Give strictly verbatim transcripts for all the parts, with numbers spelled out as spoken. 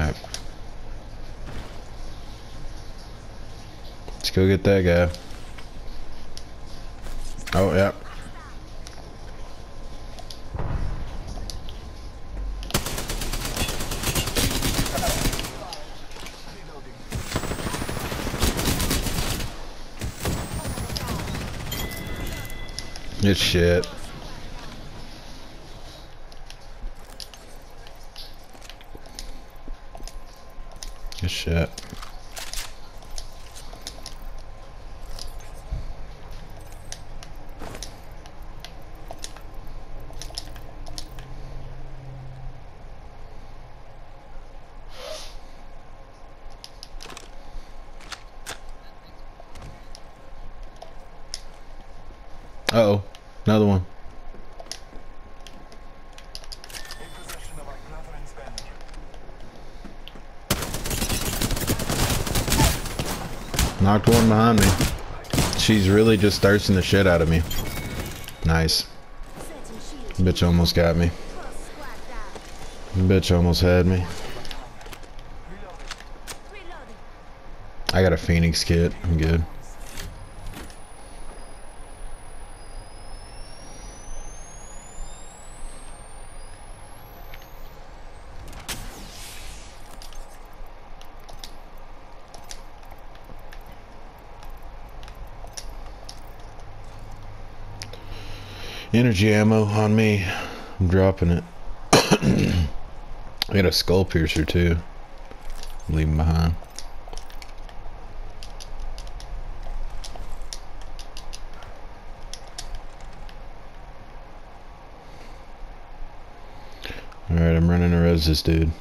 Alright. Let's go get that guy. Oh, yeah. Good shit. Good shit. Uh-oh, another one. Knocked one behind me. She's really just thirsting the shit out of me. Nice. Bitch almost got me. Bitch almost had me. I got a Phoenix kit. I'm good. Energy ammo on me. I'm dropping it. I got a skull piercer too. I'm leaving behind. Alright, I'm running to res this dude.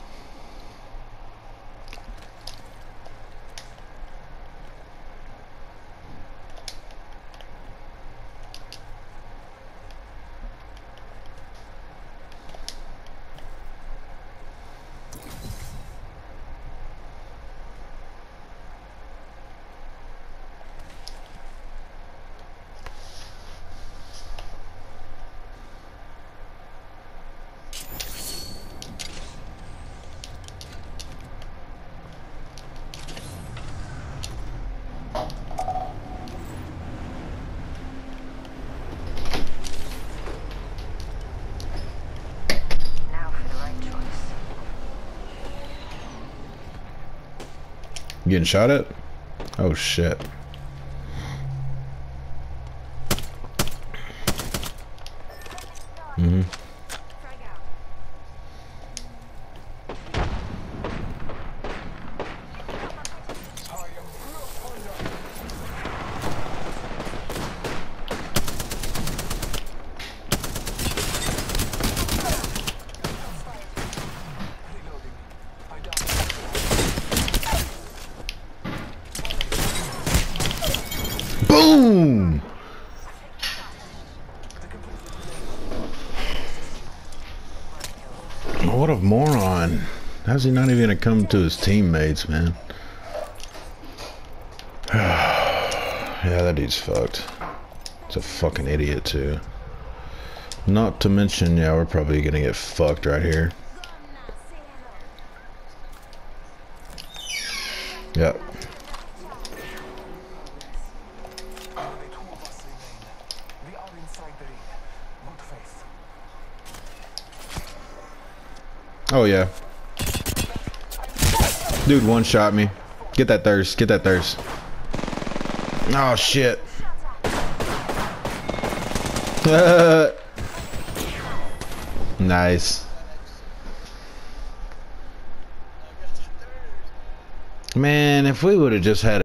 You getting shot at? Oh shit. Mm-hmm. Boom! What a moron. How's he not even gonna come to his teammates, man? Yeah, that dude's fucked. He's a fucking idiot, too. Not to mention, yeah, we're probably gonna get fucked right here. Yep. Oh yeah. Dude one shot me. Get that thirst, get that thirst. Oh shit. Nice. Man, if we would have just had